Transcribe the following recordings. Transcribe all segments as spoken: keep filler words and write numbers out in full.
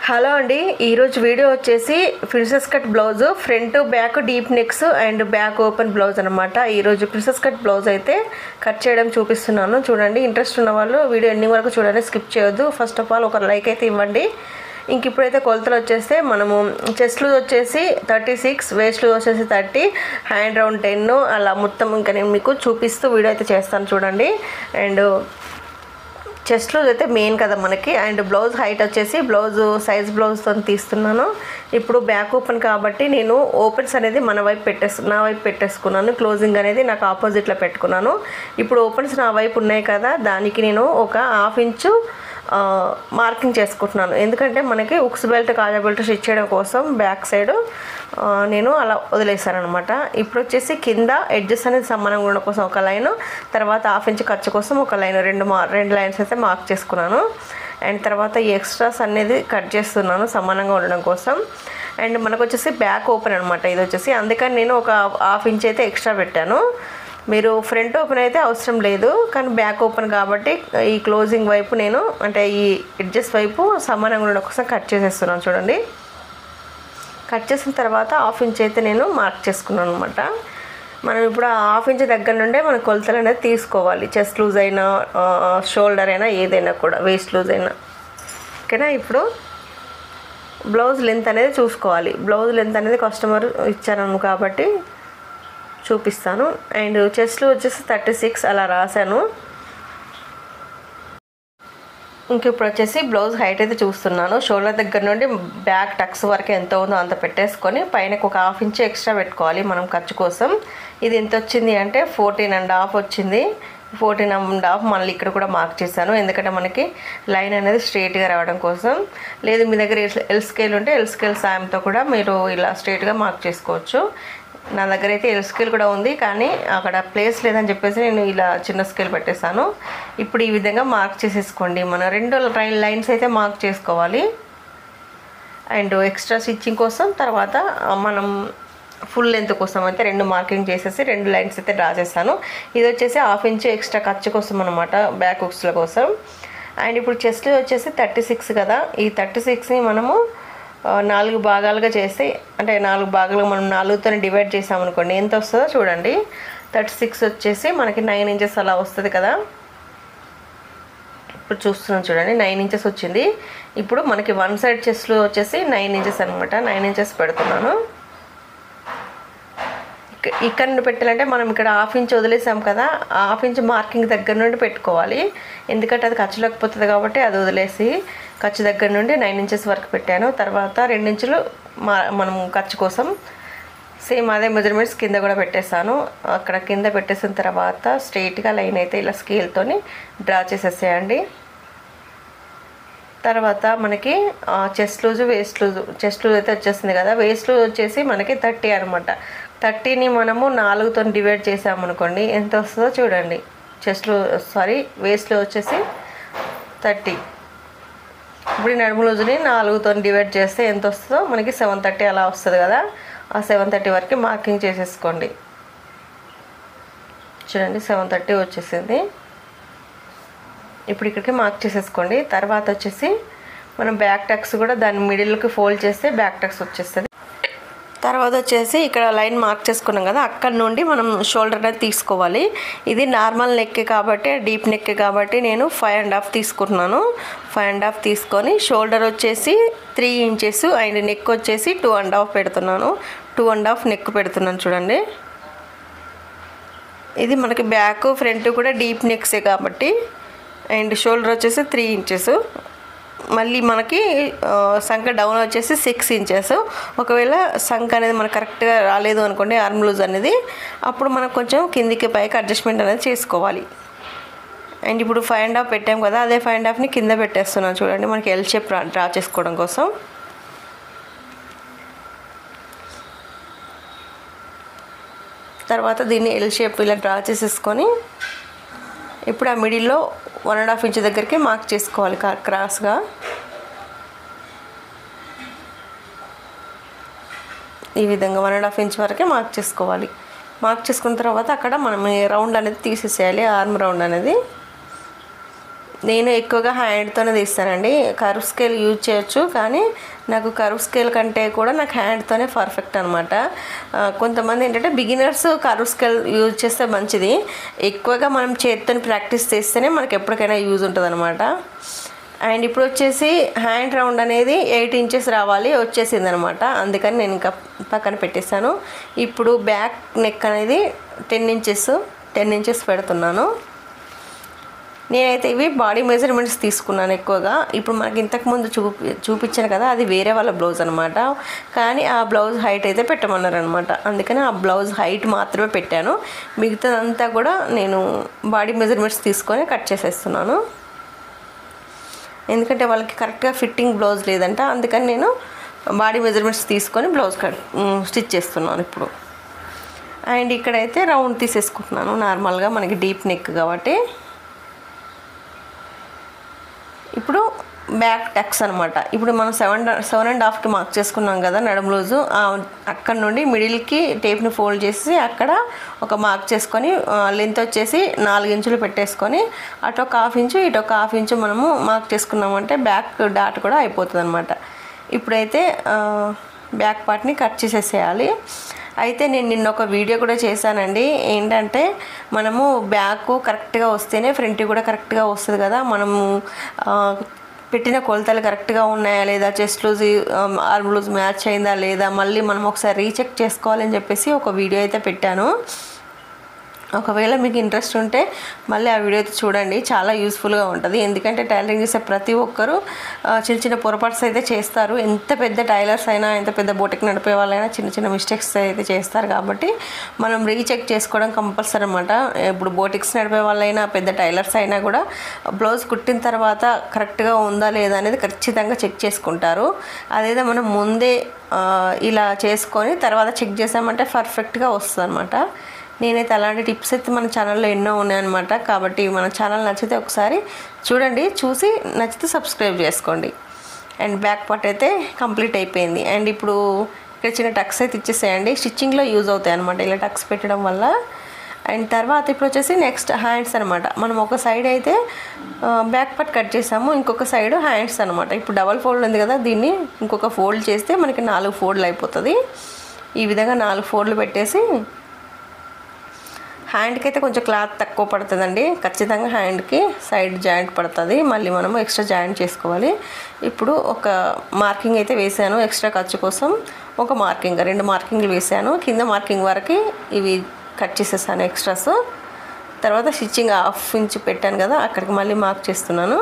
Hello అండి, ఈరోజు video వచ్చేసి princess cut blouse front back deep necks and back open blouse అనమాట. ఈరోజు ప్రిన్సెస్ కట్ బ్లౌజ్ అయితే కట్ చేయడం చూపిస్తున్నాను. చూడండి, ఇంట్రెస్ట్ ఉన్న వాళ్ళు వీడియో ఎండింగ్ వరకు చూడండి, స్కిప్ చేయొద్దు. ఫస్ట్ ఆఫ్ ఆల్ ఒక లైక్ అయితే ఇవ్వండి. ఇంక ఇప్పుడైతే కొలతలు వచ్చేస్తే మనము చెస్ట్ లూజ్ వచ్చేసి థర్టీ సిక్స్ వేస్ట్ లూజ్ వచ్చేసి థర్టీ హ్యాండ్ రౌండ్ టెన్ అలా మొత్తం ఇంకా నేను మీకు చూపిస్తూ వీడియో అయితే చేస్తాను చూడండి. అండ్ చెస్ట్ లూజ్ అయితే మెయిన్ కదా మనకి. అండ్ బ్లౌజ్ హైట్ వచ్చేసి బ్లౌజ్ సైజ్ బ్లౌజ్తో తీస్తున్నాను. ఇప్పుడు బ్యాక్ ఓపెన్ కాబట్టి నేను ఓపెన్స్ అనేది మన వైపు పెట్టేసు నా వైపు పెట్టేసుకున్నాను. క్లోజింగ్ అనేది నాకు ఆపోజిట్లో పెట్టుకున్నాను. ఇప్పుడు ఓపెన్స్ నా వైపు ఉన్నాయి కదా, దానికి నేను ఒక హాఫ్ ఇంచు మార్కింగ్ చేసుకుంటున్నాను. ఎందుకంటే మనకి ఉక్స్ బెల్ట్ కాజా బెల్ట్ స్టిచ్ చేయడం కోసం బ్యాక్ సైడ్ నేను అలా వదిలేసాను అనమాట. ఇప్పుడు వచ్చేసి కింద ఎడ్జెస్ అనేది సమానంగా ఉండడం కోసం ఒక లైను, తర్వాత హాఫ్ ఇంచ్ ఖర్చు కోసం ఒక లైన్, రెండు మా రెండు లైన్స్ అయితే మార్క్ చేసుకున్నాను. అండ్ తర్వాత ఈ ఎక్స్ట్రాస్ అనేది కట్ చేస్తున్నాను సమానంగా ఉండడం కోసం. అండ్ మనకు వచ్చేసి బ్యాక్ ఓపెన్ అనమాట ఇది వచ్చేసి, అందుకని నేను ఒక హాఫ్ ఇంచ్ అయితే ఎక్స్ట్రా పెట్టాను. మీరు ఫ్రంట్ ఓపెన్ అయితే అవసరం లేదు, కానీ బ్యాక్ ఓపెన్ కాబట్టి ఈ క్లోజింగ్ వైపు నేను అంటే ఈ ఎడ్జెస్ వైపు సమానంగా ఉండడం కోసం కట్ చేసేస్తున్నాను చూడండి. కట్ చేసిన తర్వాత హాఫ్ ఇంచ్ అయితే నేను మార్క్ చేసుకున్నాను అనమాట. మనం ఇప్పుడు ఆ హాఫ్ ఇంచ్ దగ్గర నుండే మన కొలతలు అనేది తీసుకోవాలి. చెస్ట్ లూజ్ అయినా షోల్డర్ అయినా ఏదైనా కూడా, వేస్ట్ లూజ్ అయినా ఓకేనా. ఇప్పుడు బ్లౌజ్ లెంత్ అనేది చూసుకోవాలి. బ్లౌజ్ లెంత్ అనేది కస్టమర్ ఇచ్చాను కాబట్టి చూపిస్తాను. అండ్ చెస్ట్లో వచ్చేసి థర్టీ సిక్స్ అలా రాశాను. ఇంక ఇప్పుడు వచ్చేసి బ్లౌజ్ హైట్ అయితే చూస్తున్నాను. షోల్డర్ దగ్గర నుండి బ్యాక్ టక్స్ వరకు ఎంత ఉందో అంత పెట్టేసుకొని పైన ఒక హాఫ్ ఇంచ్ ఎక్స్ట్రా పెట్టుకోవాలి మనం ఖర్చు కోసం. ఇది ఎంత వచ్చింది అంటే ఫోర్టీన్ అండ్ హాఫ్ వచ్చింది. ఫోర్టీన్ అండ్ హాఫ్ మళ్ళీ ఇక్కడ కూడా మార్క్ చేశాను, ఎందుకంటే మనకి లైన్ అనేది స్ట్రైట్గా రావడం కోసం. లేదు మీ దగ్గర ఎల్ స్కేల్ ఉంటే ఎల్ స్కేల్ సాయంతో కూడా మీరు ఇలా స్ట్రైట్గా మార్క్ చేసుకోవచ్చు. నా దగ్గర అయితే ఎల్ స్కేల్ కూడా ఉంది, కానీ అక్కడ ప్లేస్ లేదని చెప్పేసి నేను ఇలా చిన్న స్కేల్ పెట్టేశాను. ఇప్పుడు ఈ విధంగా మార్క్ చేసేసుకోండి. మనం రెండు లైన్స్ అయితే మార్క్ చేసుకోవాలి. అండ్ ఎక్స్ట్రా స్టిచ్చింగ్ కోసం తర్వాత మనం ఫుల్ లెంత్ కోసం అయితే రెండు మార్కింగ్ చేసేసి రెండు లైన్స్ అయితే డ్రా చేస్తాను. ఇది వచ్చేసి హాఫ్ ఇంచ్ ఎక్స్ట్రా ఖర్చు కోసం అనమాట, బ్యాక్ హుక్స్ల కోసం. అండ్ ఇప్పుడు చెస్ట్ వచ్చేసి థర్టీ సిక్స్ కదా, ఈ థర్టీ సిక్స్ని మనము నాలుగు భాగాలుగా చేస్తే అంటే నాలుగు భాగాలుగా మనం నాలుగుతో డివైడ్ చేసామనుకోండి ఎంత వస్తుందో చూడండి. థర్టీ సిక్స్ వచ్చేసి మనకి నైన్ ఇంచెస్ అలా వస్తుంది కదా. ఇప్పుడు చూస్తున్నాం చూడండి, నైన్ ఇంచెస్ వచ్చింది. ఇప్పుడు మనకి వన్ సైడ్ చెస్ట్లో వచ్చేసి నైన్ ఇంచెస్ అనమాట, నైన్ ఇంచెస్ పెడుతున్నాను. ఇక్కడ నుండి పెట్టాలంటే మనం ఇక్కడ హాఫ్ ఇంచ్ వదిలేసాం కదా, హాఫ్ ఇంచ్ మార్కింగ్ దగ్గర నుండి పెట్టుకోవాలి. ఎందుకంటే అది ఖర్చు లేకపోతుంది కాబట్టి అది వదిలేసి ఖర్చు దగ్గర నుండి నైన్ ఇంచెస్ వరకు పెట్టాను. తర్వాత రెండు ఇంచులు మా మనం ఖర్చు కోసం సేమ్ అదే మెజర్మెంట్స్ కింద కూడా పెట్టేసాను. అక్కడ కింద పెట్టేసిన తర్వాత స్ట్రైట్గా లైన్ అయితే ఇలా స్కేల్తోని డ్రా చేసేసేయండి. తర్వాత మనకి chest loose waist loose chest loose అయితే వచ్చేస్తుంది కదా, వేస్ట్ లూజ్ వచ్చేసి మనకి థర్టీ అనమాట. థర్టీని మనము నాలుగుతో డివైడ్ చేసామనుకోండి ఎంత వస్తుందో చూడండి. చెస్ట్లో సారీ వేస్ట్లో వచ్చేసి థర్టీ. ఇప్పుడు నడుము లూజుని నాలుగుతో డివైడ్ చేస్తే ఎంత వస్తుందో మనకి సెవెన్ థర్టీ అలా వస్తుంది కదా. ఆ సెవెన్ థర్టీ వరకు మార్కింగ్ చేసేసుకోండి. చూడండి సెవెన్ థర్టీ వచ్చేసింది. ఇప్పుడు ఇక్కడికి మార్క్ చేసేసుకోండి. తర్వాత వచ్చేసి మనం బ్యాక్ టక్స్ కూడా దాని మిడిల్కి ఫోల్డ్ చేస్తే బ్యాక్ టక్స్ వచ్చేస్తుంది. తర్వాత వచ్చేసి ఇక్కడ లైన్ మార్క్ చేసుకున్నాం కదా, అక్కడ నుండి మనం షోల్డర్ అనేది తీసుకోవాలి. ఇది నార్మల్ నెక్ కాబట్టి డీప్ నెక్ కాబట్టి నేను ఫైవ్ అండ్ హాఫ్ తీసుకుంటున్నాను. ఫైవ్ అండ్ హాఫ్ తీసుకొని షోల్డర్ వచ్చేసి త్రీ ఇంచెస్ అండ్ నెక్ వచ్చేసి టూ అండ్ హాఫ్ పెడుతున్నాను. టూ అండ్ హాఫ్ నెక్ పెడుతున్నాను చూడండి. ఇది మనకి బ్యాక్ ఫ్రంట్ కూడా డీప్ నెక్సే కాబట్టి. అండ్ షోల్డర్ వచ్చేసి త్రీ ఇంచెస్, మళ్ళీ మనకి సంఖ డౌన్ వచ్చేసి సిక్స్ ఇంచెస్. ఒకవేళ సంఖ అనేది మనకు కరెక్ట్గా రాలేదు అనుకోండి ఆర్మ్ లూజ్ అనేది, అప్పుడు మనకు కొంచెం కిందికి పైకి అడ్జస్ట్మెంట్ అనేది చేసుకోవాలి. అండ్ ఇప్పుడు ఫైవ్ అండ్ హాఫ్ పెట్టాం కదా, అదే ఫైవ్ అండ్ హాఫ్ని కింద పెట్టేస్తున్నాను చూడండి, మనకి ఎల్ షేప్ డ్రా చేసుకోవడం కోసం. తర్వాత దీన్ని ఎల్ షేప్ ఇలా డ్రా చేసేసుకొని ఇప్పుడు ఆ మిడిల్లో వన్ అండ్ హాఫ్ ఇంచ్ దగ్గరికి మార్క్ చేసుకోవాలి క్రాస్గా. ఈ విధంగా వన్ అండ్ హాఫ్ ఇంచ్ వరకే మార్క్ చేసుకోవాలి. మార్క్ చేసుకున్న తర్వాత అక్కడ మనం రౌండ్ అనేది తీసేసేయాలి, ఆర్మ్ రౌండ్ అనేది. నేను ఎక్కువగా హ్యాండ్తోనే తీస్తానండి. కర్వ్ స్కేల్ యూజ్ చేయొచ్చు, కానీ నాకు కర్వ్ స్కేల్ కంటే కూడా నాకు హ్యాండ్తోనే పర్ఫెక్ట్ అనమాట. కొంతమంది ఏంటంటే బిగినర్స్ కర్వ్ స్కేల్ యూజ్ చేస్తే మంచిది. ఎక్కువగా మనం చేతితో ప్రాక్టీస్ చేస్తేనే మనకి ఎప్పటికైనా యూజ్ ఉంటుంది అనమాట. అండ్ ఇప్పుడు వచ్చేసి హ్యాండ్ రౌండ్ అనేది ఎయిట్ ఇంచెస్ రావాలి వచ్చేసింది అనమాట. అందుకని నేను ఇంకా పక్కన పెట్టేశాను. ఇప్పుడు బ్యాక్ నెక్ అనేది టెన్ ఇంచెస్ టెన్ ఇంచెస్ పెడుతున్నాను. నేనైతే ఇవి బాడీ మెజర్మెంట్స్ తీసుకున్నాను ఎక్కువగా. ఇప్పుడు మనకి ఇంతకుముందు చూపి చూపించాను కదా, అది వేరే వాళ్ళ బ్లౌజ్ అనమాట. కానీ ఆ బ్లౌజ్ హైట్ అయితే పెట్టమన్నారు అనమాట. అందుకని ఆ బ్లౌజ్ హైట్ మాత్రమే పెట్టాను. మిగతాదంతా కూడా నేను బాడీ మెజర్మెంట్స్ తీసుకొని కట్ చేసేస్తున్నాను. ఎందుకంటే వాళ్ళకి కరెక్ట్గా ఫిట్టింగ్ బ్లౌజ్ లేదంట. అందుకని నేను బాడీ మెజర్మెంట్స్ తీసుకొని బ్లౌజ్ కట్ స్టిచ్ చేస్తున్నాను ఇప్పుడు. అండ్ ఇక్కడైతే రౌండ్ తీసేసుకుంటున్నాను. నార్మల్గా మనకి డీప్ నెక్ కాబట్టి. ఇప్పుడు బ్యాక్ టక్స్ అనమాట. ఇప్పుడు మనం సెవెన్ సెవెన్ అండ్ హాఫ్కి మార్క్ చేసుకున్నాం కదా నడుము లూజు, అక్కడ నుండి మిడిల్కి టేప్ని ఫోల్డ్ చేసి అక్కడ ఒక మార్క్ చేసుకొని లెంత్ వచ్చేసి నాలుగు ఇంచులు పెట్టేసుకొని అటు ఒక హాఫ్ ఇంచు ఇటు ఒక హాఫ్ ఇంచు మనము మార్క్ చేసుకున్నామంటే బ్యాక్ డాట్ కూడా అయిపోతుంది అనమాట. ఇప్పుడైతే బ్యాక్ పార్ట్ని కట్ చేసేసేయాలి. అయితే నేను నిన్న ఒక వీడియో కూడా చేశానండి. ఏంటంటే మనము బ్యాక్ కరెక్ట్గా వస్తేనే ఫ్రంట్ కూడా కరెక్ట్గా వస్తుంది కదా. మనము పెట్టిన కొలతలు కరెక్ట్గా ఉన్నాయా లేదా, chest loose arm loose match అయిందా లేదా, మళ్ళీ మనం ఒకసారి రీచెక్ చేసుకోవాలని చెప్పేసి ఒక వీడియో అయితే పెట్టాను. ఒకవేళ మీకు ఇంట్రెస్ట్ ఉంటే మళ్ళీ ఆ వీడియో అయితే చూడండి, చాలా యూస్ఫుల్గా ఉంటుంది. ఎందుకంటే టైలరింగ్ చేసే ప్రతి ఒక్కరూ చిన్న చిన్న పొరపాట్స్ అయితే చేస్తారు. ఎంత పెద్ద టైలర్స్ అయినా, ఎంత పెద్ద బోటిక్ నడిపే వాళ్ళైనా చిన్న చిన్న మిస్టేక్స్ అయితే చేస్తారు. కాబట్టి మనం రీచెక్ చేసుకోవడం కంపల్సరీ అనమాట. ఇప్పుడు బోటిక్స్ నడిపే వాళ్ళైనా, పెద్ద టైలర్స్ అయినా కూడా బ్లౌజ్ కుట్టిన తర్వాత కరెక్ట్గా ఉందా లేదా అనేది ఖచ్చితంగా చెక్ చేసుకుంటారు. అదేదో మనం ముందే ఇలా చేసుకొని తర్వాత చెక్ చేసామంటే పర్ఫెక్ట్గా వస్తుంది అనమాట. నేనైతే అలాంటి టిప్స్ అయితే మన ఛానల్లో ఎన్నో ఉన్నాయన్నమాట. కాబట్టి మన ఛానల్ నచ్చితే ఒకసారి చూడండి, చూసి నచ్చితే సబ్స్క్రైబ్ చేసుకోండి. అండ్ బ్యాక్ పార్ట్ అయితే కంప్లీట్ అయిపోయింది. అండ్ ఇప్పుడు ఇక్కడ చిన్న టక్స్ అయితే ఇచ్చేసేయండి, స్టిచ్చింగ్లో యూజ్ అవుతాయి అనమాట ఇలా టక్స్ పెట్టడం వల్ల. అండ్ తర్వాత ఇప్పుడు వచ్చేసి నెక్స్ట్ హ్యాండ్స్ అనమాట. మనం ఒక సైడ్ అయితే బ్యాక్ పార్ట్ కట్ చేసాము, ఇంకొక సైడ్ హ్యాండ్స్ అనమాట. ఇప్పుడు డబల్ ఫోల్డ్ ఉంది కదా, దీన్ని ఇంకొక ఫోల్డ్ చేస్తే మనకి నాలుగు ఫోల్డ్లు అయిపోతుంది. ఈ విధంగా నాలుగు ఫోల్డ్లు పెట్టేసి హ్యాండ్కి అయితే కొంచెం క్లాత్ తక్కువ పడుతుందండి. ఖచ్చితంగా హ్యాండ్కి సైడ్ జాయింట్ పడుతుంది, మళ్ళీ మనము ఎక్స్ట్రా జాయింట్ చేసుకోవాలి. ఇప్పుడు ఒక మార్కింగ్ అయితే వేసాను ఎక్స్ట్రా ఖర్చు కోసం. ఒక మార్కింగ్ రెండు మార్కింగ్లు వేసాను. కింద మార్కింగ్ వరకు ఇవి కట్ చేసేసాను ఎక్స్ట్రాస్. తర్వాత స్టిచ్చింగ్ హాఫ్ ఇంచ్ పెట్టాను కదా, అక్కడికి మళ్ళీ మార్క్ చేస్తున్నాను.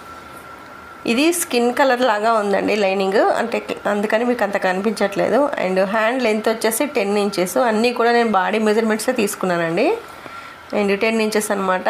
ఇది స్కిన్ కలర్ లాగా ఉందండి లైనింగ్, అంటే అందుకని మీకు అంత కనిపించట్లేదు. అండ్ హ్యాండ్ లెంత్ వచ్చేసి టెన్ ఇంచెస్. అన్నీ కూడా నేను బాడీ మెజర్మెంట్సే తీసుకున్నానండి. అండ్ టెన్ ఇంచెస్ అనమాట.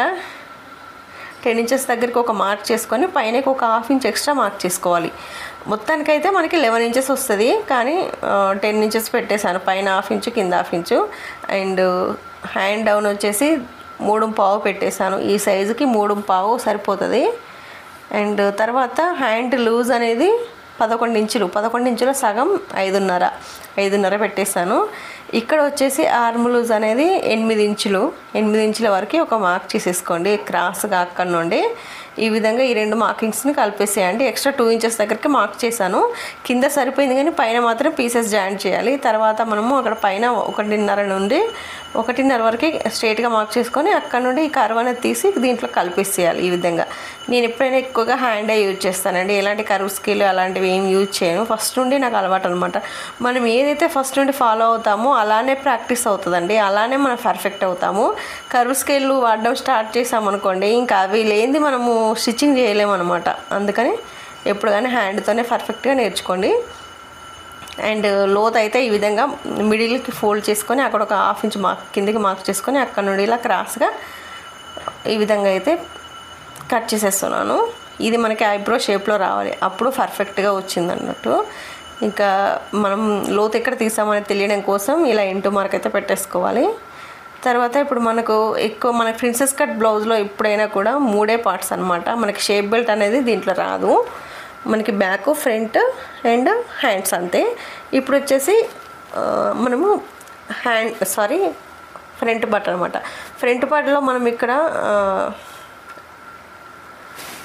టెన్ ఇంచెస్ దగ్గరికి ఒక మార్క్ చేసుకొని పైన ఒక హాఫ్ ఇంచ్ ఎక్స్ట్రా మార్క్ చేసుకోవాలి. మొత్తానికైతే మనకి లెవెన్ ఇంచెస్ వస్తుంది, కానీ టెన్ ఇంచెస్ పెట్టేశాను, పైన హాఫ్ ఇంచు కింద half inch. And hand down వచ్చేసి మూడు పావు పెట్టేశాను. ఈ సైజుకి మూడు పావు సరిపోతుంది. అండ్ తర్వాత హ్యాండ్ లూజ్ అనేది పదకొండు ఇంచులు పదకొండు ఇంచుల సగం ఐదున్నర ఐదున్నర పెట్టేశాను. ఇక్కడ వచ్చేసి ఆర్మ్ లూజ్ అనేది ఎనిమిది ఇంచులు ఎనిమిది ఇంచుల వరకు ఒక మార్క్ చేసేసుకోండి క్రాస్గా అక్కడ నుండి. ఈ విధంగా ఈ రెండు మార్కింగ్స్ని కలిపేసేయండి. ఎక్స్ట్రా టూ ఇంచెస్ దగ్గరికి మార్క్ చేశాను. కింద సరిపోయింది, కానీ పైన మాత్రం పీసెస్ జాయింట్ చేయాలి. తర్వాత మనము అక్కడ పైన ఒకటిన్నర నుండి ఒకటిన్నర వరకు స్ట్రైట్గా మార్క్ చేసుకొని అక్కడ నుండి ఈ కర్వ్ అనేది తీసి దీంట్లో కలిపేసేయాలి. ఈ విధంగా నేను ఎప్పుడైనా ఎక్కువగా హ్యాండే యూజ్ చేస్తానండి. ఎలాంటి కర్వ్ స్కేల్ అలాంటివి ఏం యూజ్ చేయను. ఫస్ట్ నుండి నాకు అలవాటు అనమాట. మనం ఏదైతే ఫస్ట్ నుండి ఫాలో అవుతామో అలానే ప్రాక్టీస్ అవుతుందండి, అలానే మనం పర్ఫెక్ట్ అవుతాము. కర్వ్ స్కేల్ వాడడం స్టార్ట్ చేసామనుకోండి, ఇంకా అవి లేనిది మనము స్టిచ్చింగ్ చేయలేము అనమాట. అందుకని ఎప్పుడు కానీ హ్యాండ్తోనే పర్ఫెక్ట్గా నేర్చుకోండి. అండ్ లోత్ అయితే ఈ విధంగా మిడిల్కి ఫోల్డ్ చేసుకొని అక్కడ ఒక హాఫ్ ఇంచ్ మార్క్ కిందికి మార్క్ చేసుకొని అక్కడ నుండి ఇలా క్రాస్గా ఈ విధంగా అయితే కట్ చేసేస్తున్నాను. ఇది మనకి ఐబ్రో షేప్లో రావాలి, అప్పుడు పర్ఫెక్ట్గా వచ్చింది అన్నట్టు. ఇంకా మనం లోతు ఎక్కడ తీసామని తెలియడం కోసం ఇలా ఇంటూ మార్క్ అయితే పెట్టేసుకోవాలి. తర్వాత ఇప్పుడు మనకు ఎక్కువ మన ప్రిన్సెస్ కట్ బ్లౌజ్లో ఎప్పుడైనా కూడా మూడే పార్ట్స్ అనమాట. మనకి షేప్ బెల్ట్ అనేది దీంట్లో రాదు. మనకి బ్యాక్, ఫ్రంట్ అండ్ హ్యాండ్స్ అంతే. ఇప్పుడు వచ్చేసి మనము హ్యాండ్ సారీ ఫ్రంట్ పార్ట్ అనమాట. ఫ్రంట్ పార్ట్లో మనం ఇక్కడ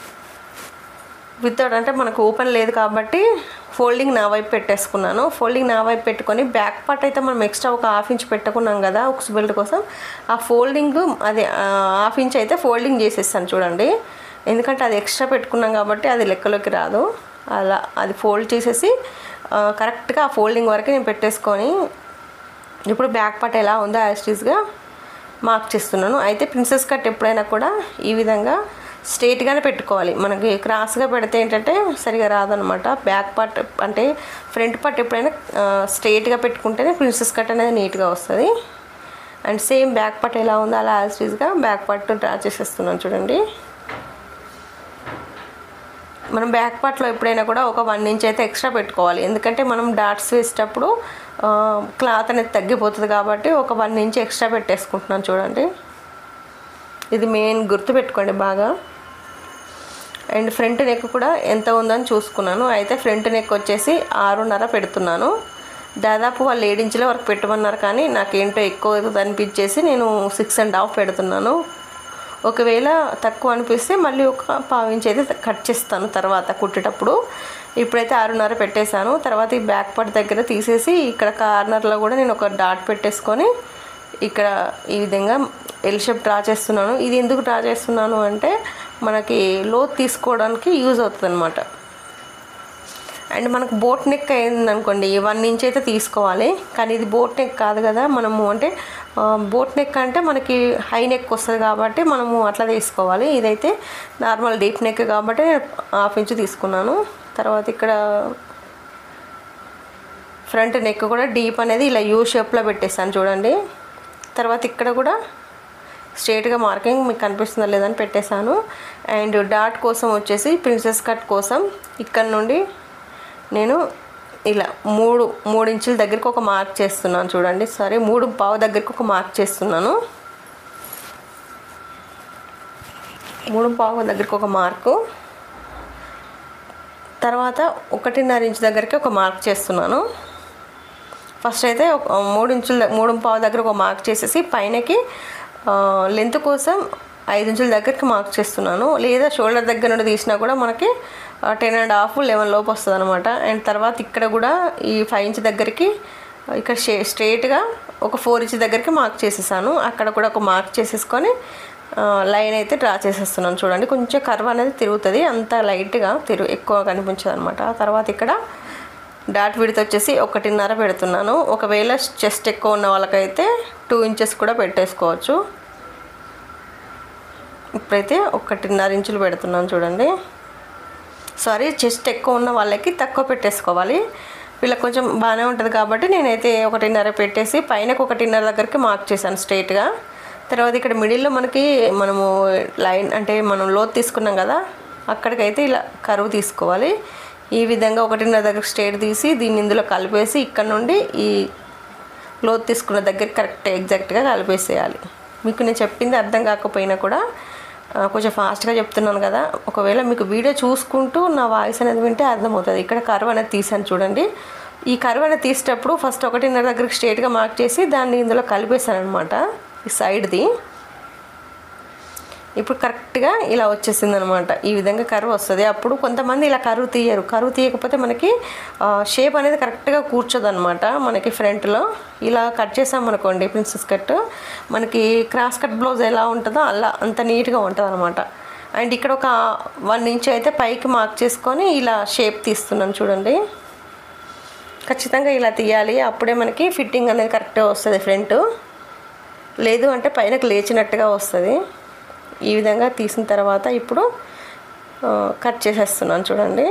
వితౌట్ అంటే మనకు ఓపెన్ లేదు కాబట్టి ఫోల్డింగ్ నా వైపు పెట్టేసుకున్నాను. ఫోల్డింగ్ నా వైపు పెట్టుకొని బ్యాక్ పార్ట్ అయితే మనం ఎక్స్ట్రా ఒక హాఫ్ ఇంచ్ పెట్టుకున్నాం కదా ఉక్స్ బెల్ట్ కోసం, ఆ ఫోల్డింగ్ అదే హాఫ్ ఇంచ్ అయితే ఫోల్డింగ్ చేసేస్తాను చూడండి. ఎందుకంటే అది ఎక్స్ట్రా పెట్టుకున్నాం కాబట్టి అది లెక్కలోకి రాదు. అలా అది ఫోల్డ్ చేసేసి కరెక్ట్గా ఆ ఫోల్డింగ్ వరకు నేను పెట్టేసుకొని ఇప్పుడు బ్యాక్ పార్ట్ ఎలా ఉందో యాస్టీస్గా మార్క్ చేస్తున్నాను. అయితే ప్రిన్సెస్ కట్ ఎప్పుడైనా కూడా ఈ విధంగా స్ట్రైట్గానే పెట్టుకోవాలి. మనకి క్రాస్గా పెడితే ఏంటంటే సరిగా రాదనమాట. బ్యాక్ పార్ట్ అంటే ఫ్రంట్ పార్ట్ ఎప్పుడైనా స్ట్రైట్గా పెట్టుకుంటేనే ప్రిన్సెస్ కట్ అనేది నీట్గా వస్తుంది. అండ్ సేమ్ బ్యాక్ పార్ట్ ఎలా ఉందో అలా యాస్టీస్గా బ్యాక్ పార్ట్ డ్రా చేసేస్తున్నాను చూడండి. మనం బ్యాక్ పార్ట్లో ఎప్పుడైనా కూడా ఒక వన్ ఇంచ్ అయితే ఎక్స్ట్రా పెట్టుకోవాలి. ఎందుకంటే మనం డాట్స్ వేసేటప్పుడు క్లాత్ అనేది తగ్గిపోతుంది కాబట్టి ఒక వన్ ఇంచ్ ఎక్స్ట్రా పెట్టేసుకుంటున్నాను చూడండి. ఇది మెయిన్ గుర్తు పెట్టుకోండి బాగా. అండ్ ఫ్రంట్ నెక్ కూడా ఎంత ఉందని చూసుకున్నాను. అయితే ఫ్రంట్ నెక్ వచ్చేసి ఆరున్నర పెడుతున్నాను. దాదాపు వాళ్ళు ఏడు ఇంచుల వరకు పెట్టమన్నారు కానీ నాకేంటో ఎక్కువ అనిపించేసి నేను సిక్స్ అండ్ హాఫ్ పెడుతున్నాను. ఒకవేళ తక్కువ అనిపిస్తే మళ్ళీ ఒక పావు ఇంచ్ అయితే కట్ చేస్తాను తర్వాత కుట్టేటప్పుడు. ఇప్పుడైతే ఆరున్నర పెట్టేశాను. తర్వాత ఈ బ్యాక్ పార్ట్ దగ్గర తీసేసి ఇక్కడ కార్నర్లో కూడా నేను ఒక డాట్ పెట్టేసుకొని ఇక్కడ ఈ విధంగా ఎల్ షేప్ డ్రా చేస్తున్నాను. ఇది ఎందుకు డ్రా చేస్తున్నాను అంటే మనకి లోత్ తీసుకోవడానికి యూజ్ అవుతుంది అనమాట. అండ్ మనకు బోట్ నెక్ అయిందనుకోండి వన్ ఇంచ్ అయితే తీసుకోవాలి, కానీ ఇది బోట్ నెక్ కాదు కదా. మనము అంటే బోట్ నెక్ అంటే మనకి హై నెక్ వస్తుంది కాబట్టి మనము అట్లా తీసుకోవాలి. ఇదైతే నార్మల్ డీప్ నెక్ కాబట్టి హాఫ్ ఇంచ్ తీసుకున్నాను. తర్వాత ఇక్కడ ఫ్రంట్ నెక్ కూడా డీప్ అనేది ఇలా యూ షేప్లో పెట్టేస్తాను చూడండి. తర్వాత ఇక్కడ కూడా స్ట్రైట్గా మార్కింగ్ మీకు కనిపిస్తుందా లేదని పెట్టేశాను. అండ్ డాట్ కోసం వచ్చేసి ప్రిన్సెస్ కట్ కోసం ఇక్కడ నుండి నేను ఇలా మూడు మూడు ఇంచుల దగ్గరికి ఒక మార్క్ చేస్తున్నాను చూడండి. సారీ మూడు పావు దగ్గరికి ఒక మార్క్ చేస్తున్నాను. మూడు పావు దగ్గరికి ఒక మార్కు, తర్వాత ఒకటిన్నర ఇంచు దగ్గరికి ఒక మార్క్ చేస్తున్నాను. ఫస్ట్ అయితే మూడు ఇంచుల మూడు పావు దగ్గర ఒక మార్క్ చేసేసి పైనకి లెంత్ కోసం ఐదు ఇంచుల దగ్గరికి మార్క్ చేస్తున్నాను. లేదా షోల్డర్ దగ్గర నుండి తీసినా కూడా మనకి టెన్ అండ్ హాఫ్ లెవెన్ లోపు వస్తుంది అనమాట. అండ్ తర్వాత ఇక్కడ కూడా ఈ ఫైవ్ ఇంచ్ దగ్గరికి ఇక్కడ స్ట్రైట్గా ఒక ఫోర్ ఇంచ్ దగ్గరికి మార్క్ చేసేసాను. అక్కడ కూడా ఒక మార్క్ చేసేసుకొని లైన్ అయితే డ్రా చేసేస్తున్నాను చూడండి. కొంచెం కర్వ్ అనేది తిరుగుతుంది, అంత లైట్గా తిరుగు ఎక్కువ కనిపించదు అనమాట. తర్వాత ఇక్కడ డాట్ విడ్త్ వచ్చేసి ఒకటిన్నర పెడుతున్నాను. ఒకవేళ చెస్ట్ ఎక్కువ ఉన్న వాళ్ళకైతే టూ ఇంచెస్ కూడా పెట్టేసుకోవచ్చు. ఇప్పుడైతే ఒకటిన్నర ఇంచులు పెడుతున్నాను చూడండి. సారీ చెస్ట్ ఎక్కువ ఉన్న వాళ్ళకి తక్కువ పెట్టేసుకోవాలి. వీళ్ళకి కొంచెం బాగానే ఉంటుంది కాబట్టి నేనైతే ఒకటిన్నర పెట్టేసి పైనకు ఒకటిన్నర దగ్గరికి మార్క్ చేశాను స్ట్రైట్గా. తర్వాత ఇక్కడ మిడిల్లో మనకి మనము లైన్ అంటే మనం లోత్ తీసుకున్నాం కదా అక్కడికైతే ఇలా కరువు తీసుకోవాలి. ఈ విధంగా ఒకటిన్నర దగ్గర స్ట్రైట్ తీసి దీన్ని ఇందులో కలిపేసి ఇక్కడ నుండి ఈ లోత్ తీసుకున్న దగ్గర కరెక్ట్ ఎగ్జాక్ట్గా కలిపేసేయాలి. మీకు నేను చెప్పింది అర్థం కాకపోయినా కూడా కొంచెం ఫాస్ట్గా చెప్తున్నాను కదా, ఒకవేళ మీకు వీడియో చూసుకుంటూ నా వాయిస్ అనేది వింటే అర్థమవుతుంది. ఇక్కడ కర్వ్ అనేది తీసాను చూడండి. ఈ కర్వ్ అనేది తీసేటప్పుడు ఫస్ట్ ఒకటిన్నర దగ్గరికి స్ట్రైట్గా మార్క్ చేసి దాన్ని ఇందులో కలిపేసాను అనమాట ఈ సైడ్ది. ఇప్పుడు కరెక్ట్గా ఇలా వచ్చేసింది అనమాట. ఈ విధంగా కర్వ్ వస్తుంది. అప్పుడు కొంతమంది ఇలా కర్వ్ తీయరు. కర్వ్ తీయకపోతే మనకి షేప్ అనేది కరెక్ట్గా కూర్చోదు అనమాట. మనకి ఫ్రంట్లో ఇలా కట్ చేసామనుకోండి ప్రిన్సెస్ కట్, మనకి క్రాస్ కట్ బ్లౌజ్ ఎలా ఉంటుందో అలా అంత నీట్గా ఉంటుంది అనమాట. అండ్ ఇక్కడ ఒక వన్ ఇంచ్ అయితే పైకి మార్క్ చేసుకొని ఇలా షేప్ తీస్తున్నాను చూడండి. ఖచ్చితంగా ఇలా తీయాలి, అప్పుడే మనకి ఫిట్టింగ్ అనేది కరెక్ట్గా వస్తుంది ఫ్రంట్. లేదు అంటే పైనకి లేచినట్టుగా వస్తుంది. ఈ విధంగా తీసిన తర్వాత ఇప్పుడు కట్ చేసేస్తున్నాను చూడండి.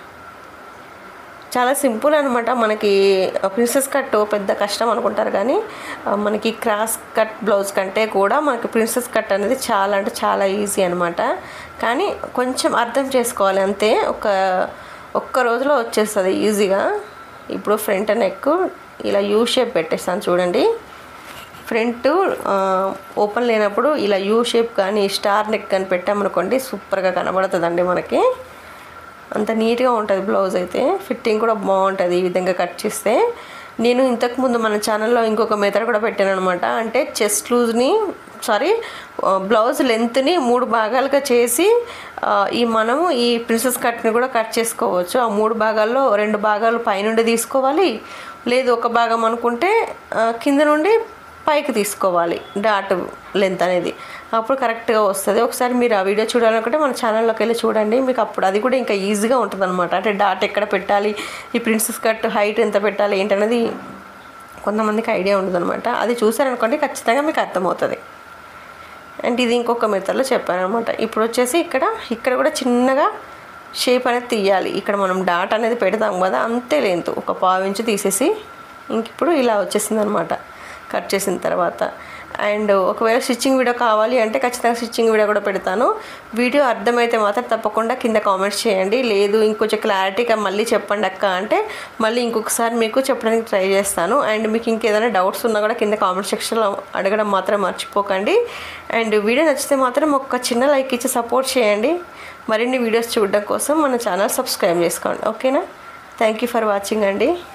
చాలా సింపుల్ అనమాట. మనకి ప్రిన్సెస్ కట్ పెద్ద కష్టం అనుకుంటారు కానీ మనకి క్రాస్ కట్ బ్లౌజ్ కంటే కూడా మనకి ప్రిన్సెస్ కట్ అనేది చాలా అంటే చాలా ఈజీ అనమాట. కానీ కొంచెం అర్థం చేసుకోవాలి అంతే. ఒక ఒక్క రోజులో వచ్చేస్తుంది ఈజీగా. ఇప్పుడు ఫ్రంట్ నెక్ ఇలా యూ షేప్ పెట్టేస్తాను చూడండి. ఫ్రంట్ ఓపెన్ లేనప్పుడు ఇలా యూ షేప్ కానీ స్టార్ నెక్ కానీ పెట్టామనుకోండి సూపర్గా కనబడుతుందండి. మనకి అంత నీట్గా ఉంటుంది బ్లౌజ్ అయితే. ఫిట్టింగ్ కూడా బాగుంటుంది ఈ విధంగా కట్ చేస్తే. నేను ఇంతకుముందు మన ఛానల్లో ఇంకొక మెథడ్ కూడా పెట్టాను అనమాట. అంటే చెస్ట్ లూజ్ని సారీ బ్లౌజ్ లెంత్ని మూడు భాగాలుగా చేసి ఈ మనము ఈ ప్రిన్సెస్ కట్ని కూడా కట్ చేసుకోవచ్చు. ఆ మూడు భాగాల్లో రెండు భాగాలు పైనుండి తీసుకోవాలి, లేదు ఒక భాగం అనుకుంటే కింద నుండి పైకి తీసుకోవాలి డాట్ లెంత్ అనేది, అప్పుడు కరెక్ట్గా వస్తుంది. ఒకసారి మీరు ఆ వీడియో చూడాలనుకుంటే మన ఛానల్లోకి వెళ్ళి చూడండి, మీకు అప్పుడు అది కూడా ఇంకా ఈజీగా ఉంటుంది అనమాట. అంటే డాట్ ఎక్కడ పెట్టాలి, ఈ ప్రిన్సెస్ కట్ హైట్ ఎంత పెట్టాలి ఏంటనేది కొంతమందికి ఐడియా ఉంటుంది అనమాట. అది చూసారనుకోండి ఖచ్చితంగా మీకు అర్థమవుతుంది. అండ్ ఇది ఇంకొక మెథడ్లో చెప్పాను అనమాట. ఇప్పుడు వచ్చేసి ఇక్కడ ఇక్కడ కూడా చిన్నగా షేప్ అనేది తీయాలి. ఇక్కడ మనం డాట్ అనేది పెడతాం కదా, అంతే లెంత్ ఒక పావు ఇంచు తీసేసి ఇంక ఇప్పుడు ఇలా వచ్చేసింది అనమాట కట్ చేసిన తర్వాత. అండ్ ఒకవేళ స్టిచ్చింగ్ వీడియో కావాలి అంటే ఖచ్చితంగా స్టిచ్చింగ్ వీడియో కూడా పెడతాను. వీడియో అర్థమైతే మాత్రం తప్పకుండా కింద కామెంట్స్ చేయండి, లేదు ఇంకొంచెం క్లారిటీగా మళ్ళీ చెప్పండి అక్క అంటే మళ్ళీ ఇంకొకసారి మీకు చెప్పడానికి ట్రై చేస్తాను. అండ్ మీకు ఇంకేదైనా డౌట్స్ ఉన్నా కూడా కింద కామెంట్ సెక్షన్లో అడగడం మాత్రం మర్చిపోకండి. అండ్ వీడియో నచ్చితే మాత్రం ఒక చిన్న లైక్ ఇచ్చి సపోర్ట్ చేయండి. మరిన్ని వీడియోస్ చూడడం కోసం మన ఛానల్ సబ్స్క్రైబ్ చేసుకోండి. ఓకేనా? థ్యాంక్ యూ ఫర్ వాచింగ్ అండి.